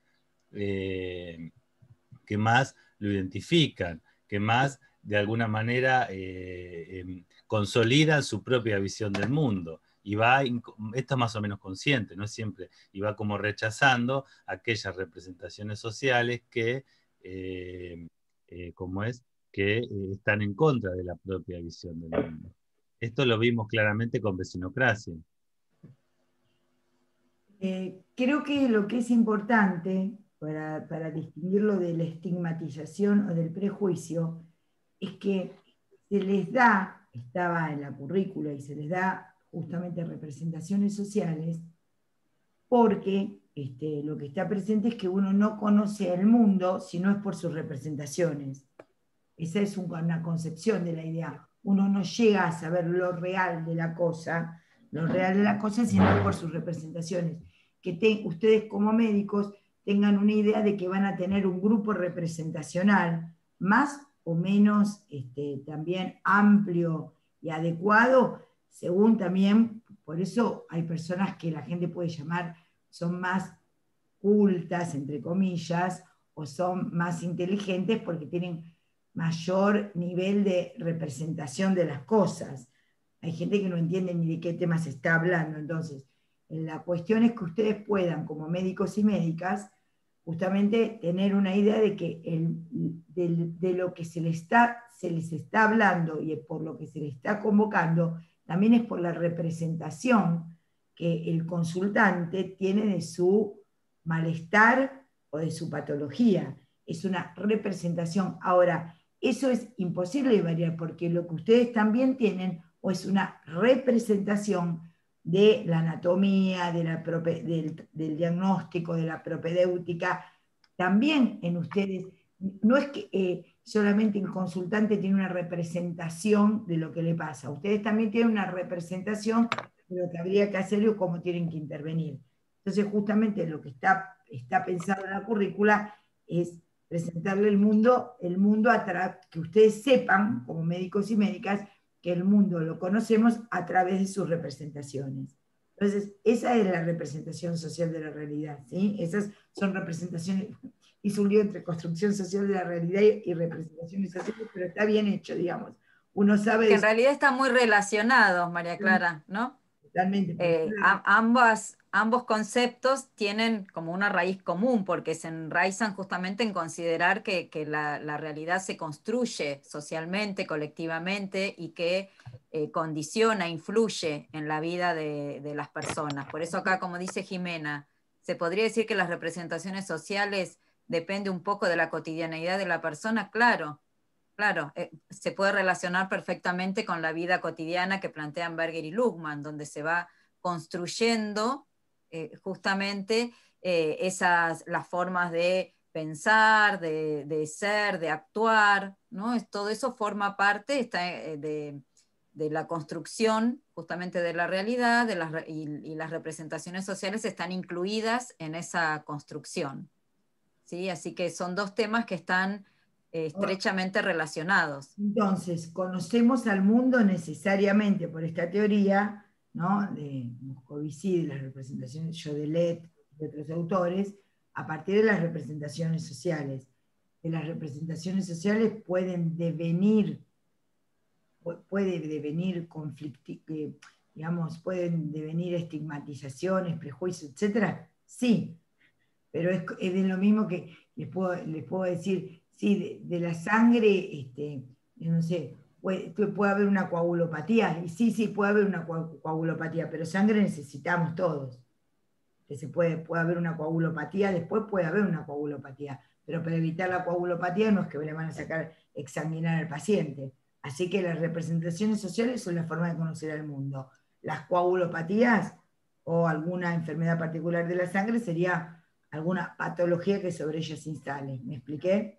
lo identifican, que más de alguna manera consolidan su propia visión del mundo. Y esto es más o menos consciente, no es siempre, y va como rechazando aquellas representaciones sociales que, están en contra de la propia visión del mundo. Esto lo vimos claramente con Vecinocracia. Creo que lo que es importante para distinguirlo de la estigmatización o del prejuicio es que se les da, estaba en la currícula y se les da justamente representaciones sociales, porque lo que está presente es que uno no conoce el mundo si no es por sus representaciones. Esa es una concepción de la idea. Uno no llega a saber lo real de la cosa, sino por sus representaciones. Que ustedes como médicos tengan una idea de que van a tener un grupo representacional más o menos también amplio y adecuado, según también, por eso hay personas que la gente puede llamar, son más cultas, entre comillas, o son más inteligentes porque tienen mayor nivel de representación de las cosas. Hay gente que no entiende ni de qué tema se está hablando. Entonces, la cuestión es que ustedes puedan, como médicos y médicas, justamente tener una idea de que de lo que se les está hablando y por lo que se les está convocando, también es por la representación que el consultante tiene de su malestar o de su patología. Es una representación. Ahora, eso es imposible de variar porque lo que ustedes también tienen o es una representación de la anatomía, del diagnóstico, de la propedéutica, también en ustedes. No es que solamente el consultante tiene una representación de lo que le pasa, ustedes también tienen una representación de lo que habría que hacer y cómo tienen que intervenir. Entonces, justamente lo que está pensado en la currícula es presentarle el mundo que ustedes sepan, como médicos y médicas, que el mundo lo conocemos a través de sus representaciones. Entonces, esa es la representación social de la realidad, ¿sí? Esas son representaciones. Hice un lío entre construcción social de la realidad y representaciones sociales, pero está bien hecho, digamos. Uno sabe... Que en realidad están muy relacionados, María Clara, ¿no? Totalmente. Ambos conceptos tienen como una raíz común porque se enraizan justamente en considerar que la realidad se construye socialmente, colectivamente y que condiciona, influye en la vida de las personas. Por eso acá, como dice Jimena, se podría decir que las representaciones sociales depende un poco de la cotidianeidad de la persona, claro. Claro, se puede relacionar perfectamente con la vida cotidiana que plantean Berger y Luhmann, donde se va construyendo justamente las formas de pensar, de ser, de actuar, ¿no? Todo eso forma parte de la construcción justamente de la realidad y las representaciones sociales están incluidas en esa construcción, ¿sí? Así que son dos temas que están estrechamente relacionados. Entonces, conocemos al mundo necesariamente por esta teoría, ¿no? De Moscovici, de las representaciones, Jodelet, de otros autores, a partir de las representaciones sociales. Que las representaciones sociales pueden devenir digamos, pueden devenir estigmatizaciones, prejuicios, etcétera. Sí, pero es de lo mismo que les puedo decir, sí, de la sangre, no sé, puede haber una coagulopatía, y sí, puede haber una coagulopatía, pero sangre necesitamos todos. Que puede haber una coagulopatía, después puede haber una coagulopatía, pero para evitar la coagulopatía no es que le van a sacar examinar al paciente. Así que las representaciones sociales son la forma de conocer al mundo. Las coagulopatías o alguna enfermedad particular de la sangre sería alguna patología que sobre ella se instale. ¿Me expliqué?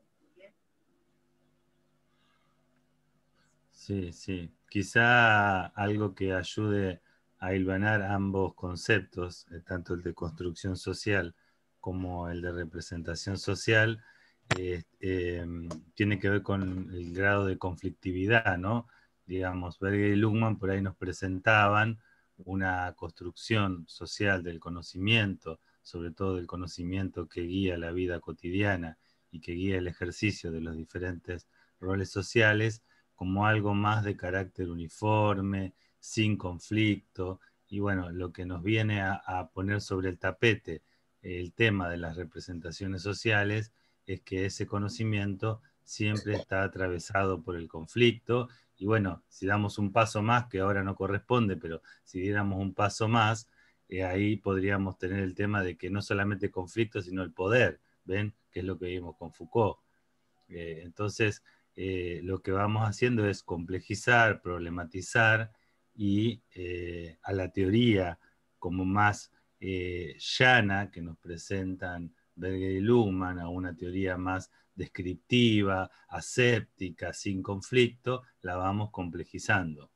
Sí, sí. Quizá algo que ayude a hilvanar ambos conceptos, tanto el de construcción social como el de representación social, tiene que ver con el grado de conflictividad, ¿no? Digamos, Berger y Luhmann por ahí nos presentaban una construcción social del conocimiento, sobre todo del conocimiento que guía la vida cotidiana y que guía el ejercicio de los diferentes roles sociales, como algo más de carácter uniforme, sin conflicto, y bueno, lo que nos viene a poner sobre el tapete el tema de las representaciones sociales es que ese conocimiento siempre está atravesado por el conflicto, y bueno, si damos un paso más, que ahora no corresponde, pero si diéramos un paso más, ahí podríamos tener el tema de que no solamente conflicto, sino el poder, ¿ven? Que es lo que vimos con Foucault. Entonces, lo que vamos haciendo es complejizar, problematizar y a la teoría como más llana que nos presentan Berger y Luhmann, a una teoría más descriptiva, aséptica, sin conflicto, la vamos complejizando.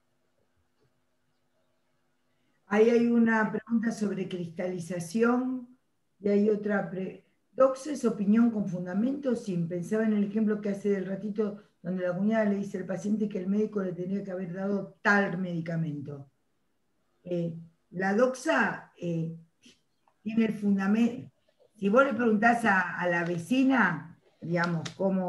Ahí hay una pregunta sobre cristalización y hay otra ¿Doxa es opinión con fundamento? Sí, pensaba en el ejemplo que hace del ratito, donde la cuñada le dice al paciente que el médico le tenía que haber dado tal medicamento. La doxa tiene el fundamento, si vos le preguntás a la vecina, digamos,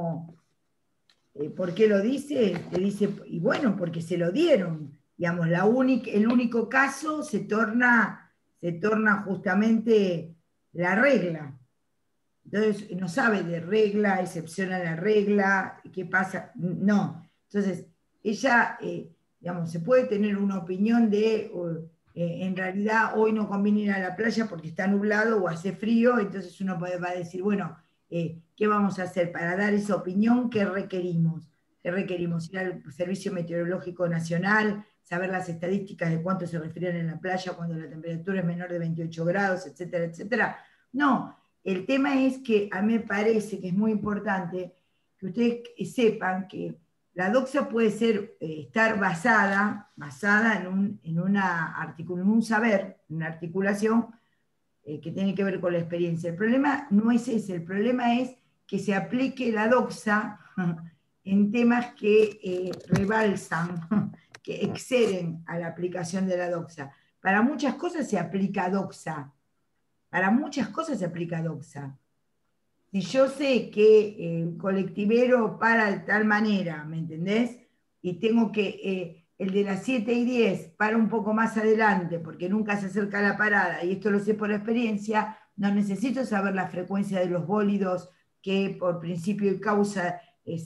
¿por qué lo dice? Te dice, y bueno, porque se lo dieron. Digamos, el único caso se torna justamente la regla. Entonces, no sabe de regla, excepción a la regla, qué pasa, no. Entonces, ella, digamos, se puede tener una opinión de, en realidad hoy no conviene ir a la playa porque está nublado o hace frío, entonces uno va a decir, bueno, ¿qué vamos a hacer? Para dar esa opinión, ¿qué requerimos? ¿Qué requerimos? Ir al Servicio Meteorológico Nacional, saber las estadísticas de cuánto se refieren en la playa cuando la temperatura es menor de 28 grados, etcétera, etcétera. No. El tema es que a mí me parece que es muy importante que ustedes sepan que la doxa puede estar basada en un saber, en una articulación que tiene que ver con la experiencia. El problema no es ese, el problema es que se aplique la doxa en temas que rebalsan, que exceden a la aplicación de la doxa. Para muchas cosas se aplica doxa. Para muchas cosas se aplica doxa. Si yo sé que el colectivero para de tal manera, ¿me entendés? Y tengo que, el de las 7:10 para un poco más adelante, porque nunca se acerca a la parada, y esto lo sé por experiencia, no necesito saber la frecuencia de los bólidos que por principio y causa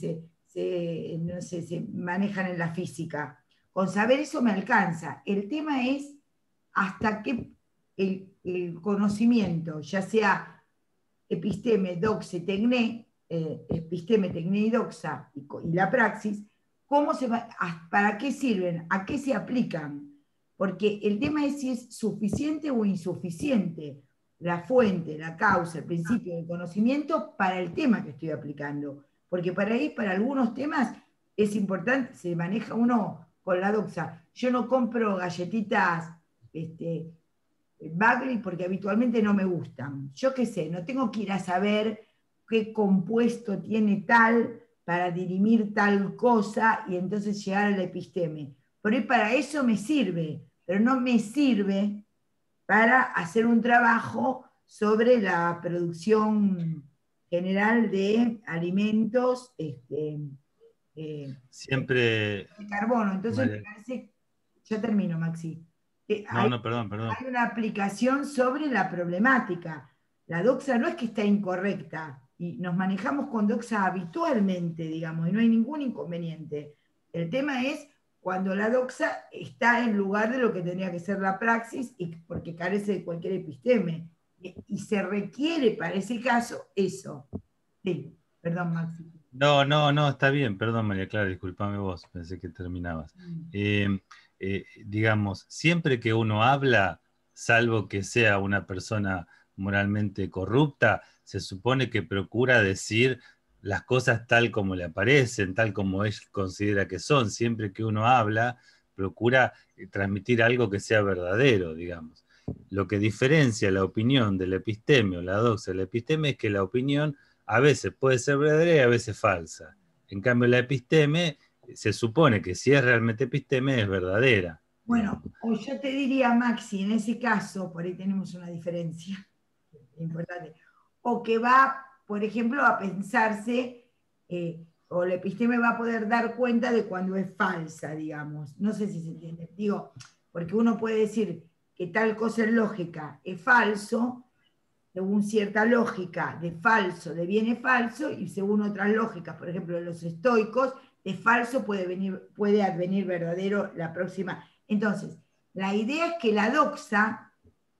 se manejan en la física. Con saber eso me alcanza. El tema es hasta qué el conocimiento, ya sea episteme, doxa, tecné, episteme, tecné y doxa, y la praxis, ¿para qué sirven? ¿A qué se aplican? Porque el tema es si es suficiente o insuficiente la fuente, la causa, el principio del conocimiento para el tema que estoy aplicando. Porque para algunos temas es importante, se maneja uno con la doxa. Yo no compro galletitas Bagley porque habitualmente no me gustan. Yo qué sé, no tengo que ir a saber qué compuesto tiene tal para dirimir tal cosa y entonces llegar al episteme. Por ahí para eso me sirve, pero no me sirve para hacer un trabajo sobre la producción general de alimentos Siempre. de carbono. Entonces me parece, ya termino, Maxi. Perdón. Hay una aplicación sobre la problemática. La doxa no es que está incorrecta, y nos manejamos con doxa habitualmente, digamos, y no hay ningún inconveniente. El tema es cuando la doxa está en lugar de lo que tendría que ser la praxis, y porque carece de cualquier episteme. Y se requiere para ese caso eso. Sí, perdón, Maxi. No, está bien, perdón, María Clara, discúlpame vos, pensé que terminabas. Digamos, siempre que uno habla, salvo que sea una persona moralmente corrupta, se supone que procura decir las cosas tal como le aparecen, tal como él considera que son. Siempre que uno habla, procura transmitir algo que sea verdadero, digamos. Lo que diferencia la opinión del episteme o la doxa del episteme es que la opinión a veces puede ser verdadera y a veces falsa. En cambio, la episteme se supone que si es realmente episteme es verdadera. Bueno, o yo te diría, Maxi, en ese caso, por ahí tenemos una diferencia importante, o que va, por ejemplo, a pensarse, o el episteme va a poder dar cuenta de cuando es falsa, digamos. No sé si se entiende. Digo, porque uno puede decir que tal cosa en lógica es falso, según cierta lógica de falso deviene falso, y según otras lógicas, por ejemplo, los estoicos, de falso puede advenir verdadero la próxima. Entonces, la idea es que la doxa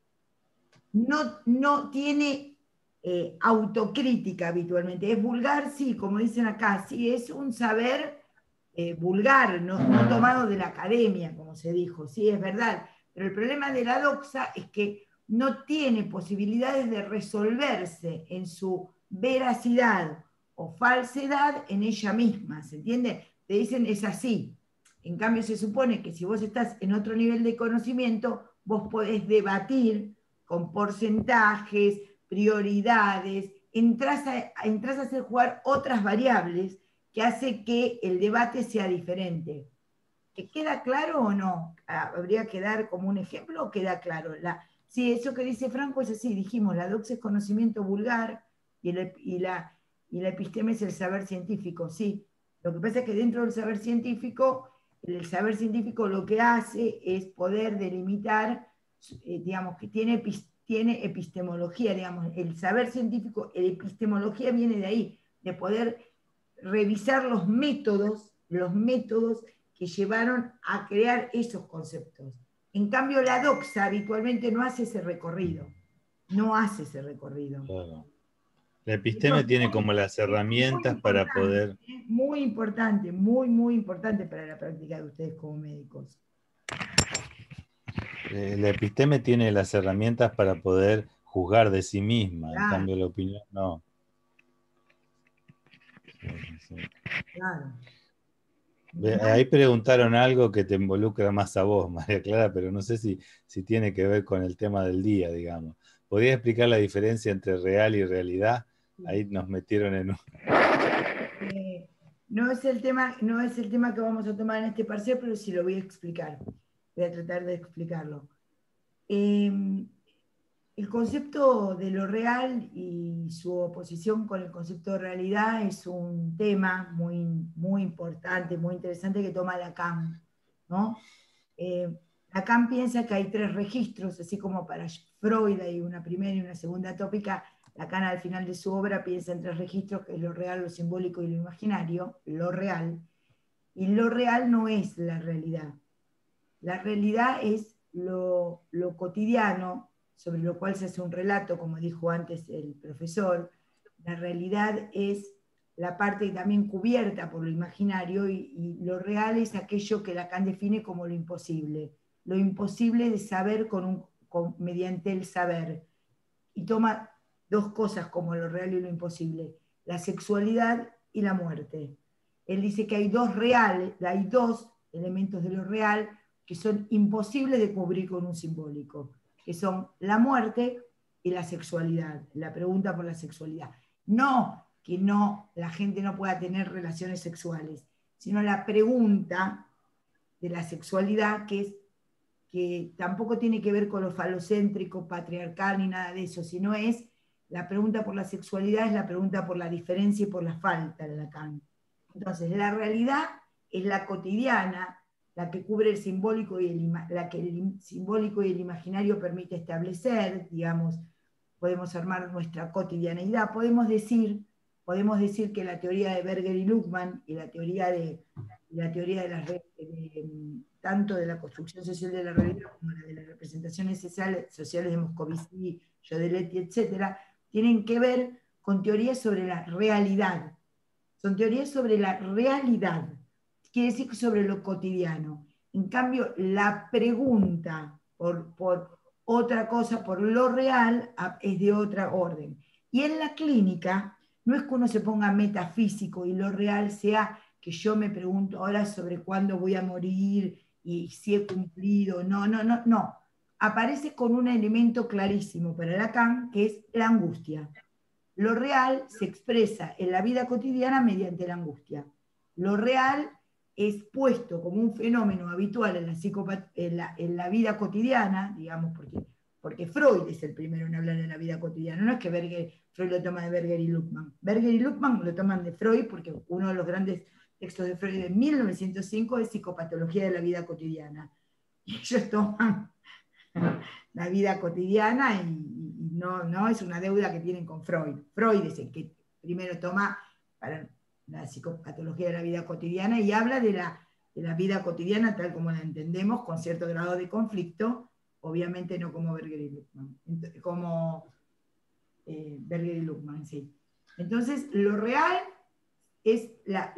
no tiene autocrítica habitualmente. Es vulgar, sí, como dicen acá, sí, es un saber vulgar, no tomado de la academia, como se dijo, sí, es verdad. Pero el problema de la doxa es que no tiene posibilidades de resolverse en su veracidad o falsedad en ella misma, ¿se entiende? Te dicen es así. En cambio, se supone que si vos estás en otro nivel de conocimiento, vos podés debatir con porcentajes, prioridades, entras a hacer jugar otras variables que hace que el debate sea diferente. ¿Queda claro o no? ¿Habría que dar como un ejemplo o queda claro? Sí, eso que dice Franco es así, dijimos, la doxa es conocimiento vulgar y la episteme es el saber científico, sí. Lo que pasa es que dentro del saber científico, el saber científico lo que hace es poder delimitar, digamos, que tiene epistemología, digamos, el saber científico, la epistemología viene de ahí, de poder revisar los métodos que llevaron a crear esos conceptos. En cambio, la doxa habitualmente no hace ese recorrido. No hace ese recorrido. Claro. La episteme tiene como las herramientas para poder... Muy importante, muy importante para la práctica de ustedes como médicos. La episteme tiene las herramientas para poder juzgar de sí misma, en cambio la opinión no. Sí. Claro. Ahí preguntaron algo que te involucra más a vos, María Clara, pero no sé si tiene que ver con el tema del día, digamos. ¿Podrías explicar la diferencia entre real y realidad? Ahí nos metieron en un... No es el tema que vamos a tomar en este parcial, pero sí lo voy a explicar. Voy a tratar de explicarlo. El concepto de lo real y su oposición con el concepto de realidad es un tema muy importante, muy interesante que toma Lacan, ¿no? Lacan piensa que hay 3 registros, así como para Freud hay una primera y una segunda tópica. Lacan al final de su obra piensa en 3 registros, que es lo real, lo simbólico y lo imaginario, lo real. Y lo real no es la realidad. La realidad es lo cotidiano, sobre lo cual se hace un relato, como dijo antes el profesor. La realidad es la parte también cubierta por lo imaginario y lo real es aquello que Lacan define como lo imposible de saber mediante el saber. Y toma 2 cosas como lo real y lo imposible, la sexualidad y la muerte. Él dice que hay 2 elementos de lo real que son imposibles de cubrir con un simbólico, que son la muerte y la sexualidad, la pregunta por la sexualidad. No que la gente no pueda tener relaciones sexuales, sino la pregunta de la sexualidad, que tampoco tiene que ver con lo falocéntrico, patriarcal, ni nada de eso, sino es la pregunta por la sexualidad, es la pregunta por la diferencia y por la falta en Lacan. Entonces, la realidad es la cotidiana, la que cubre el simbólico la que el simbólico y el imaginario permite establecer, digamos, podemos armar nuestra cotidianeidad, podemos decir que la teoría de Berger y Luckmann y la teoría de tanto de la construcción social de la realidad como la de las representaciones sociales de Moscovici, Jodeletti, etc., tienen que ver con teorías sobre la realidad. Son teorías sobre la realidad, quiere decir sobre lo cotidiano. En cambio, la pregunta por otra cosa, por lo real, es de otra orden. Y en la clínica, no es que uno se ponga metafísico y lo real sea que yo me pregunto ahora sobre cuándo voy a morir y si he cumplido. No. Aparece con un elemento clarísimo para Lacan, que es la angustia. Lo real se expresa en la vida cotidiana mediante la angustia. Lo real es puesto como un fenómeno habitual en la vida cotidiana, digamos, porque Freud es el primero en hablar de la vida cotidiana. No es que Freud lo toma de Berger y Luckmann. Berger y Luckmann lo toman de Freud porque uno de los grandes textos de Freud de 1905 es Psicopatología de la vida cotidiana. Y ellos toman la vida cotidiana y no es una deuda que tienen con Freud. Freud es el que primero toma para la psicopatología de la vida cotidiana y habla de la vida cotidiana tal como la entendemos, con cierto grado de conflicto, obviamente no como Berger y Luckmann, sí. Entonces, lo real es la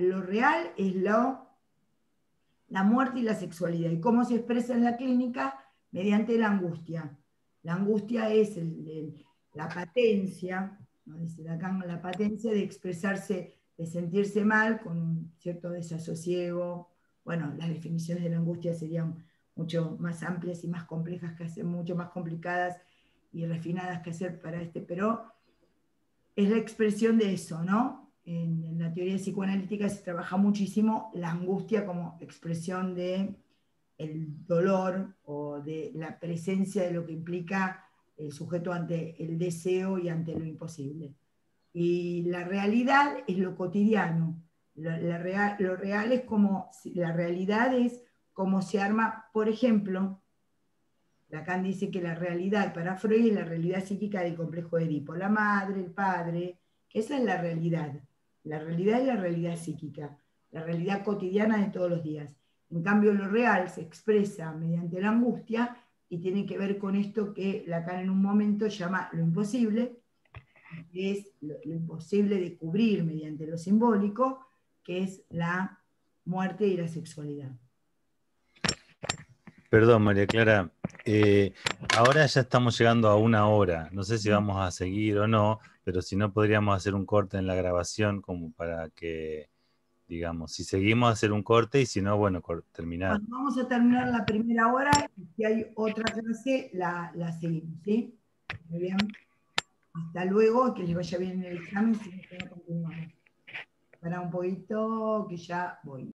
muerte y la sexualidad. ¿Y cómo se expresa en la clínica? Mediante la angustia. La angustia es la patencia, ¿no? Dice Lacan, la patencia de expresarse, de sentirse mal con un cierto desasosiego. Bueno, las definiciones de la angustia serían mucho más amplias y más complejas que hacer, mucho más complicadas y refinadas que hacer para pero es la expresión de eso, ¿no? En la teoría psicoanalítica se trabaja muchísimo la angustia como expresión de el dolor o de la presencia de lo que implica el sujeto ante el deseo y ante lo imposible. Y la realidad es lo cotidiano. Lo real es como, la realidad es como se arma, por ejemplo, Lacan dice que la realidad para Freud es la realidad psíquica del complejo de Edipo, la madre, el padre, esa es la realidad. La realidad es la realidad psíquica, la realidad cotidiana de todos los días. En cambio, lo real se expresa mediante la angustia y tiene que ver con esto que Lacan en un momento llama lo imposible, que es lo imposible de cubrir mediante lo simbólico, que es la muerte y la sexualidad. Perdón, María Clara. Ahora ya estamos llegando a 1 hora. No sé si vamos a seguir o no, pero si no podríamos hacer un corte en la grabación como para que, digamos, si seguimos hacer un corte y si no, bueno, terminar. Bueno, vamos a terminar la primera hora y si hay otra clase, la seguimos, ¿sí? Muy bien. Hasta luego, que les vaya bien en el examen, si no, continuamos. Para un poquito, que ya voy.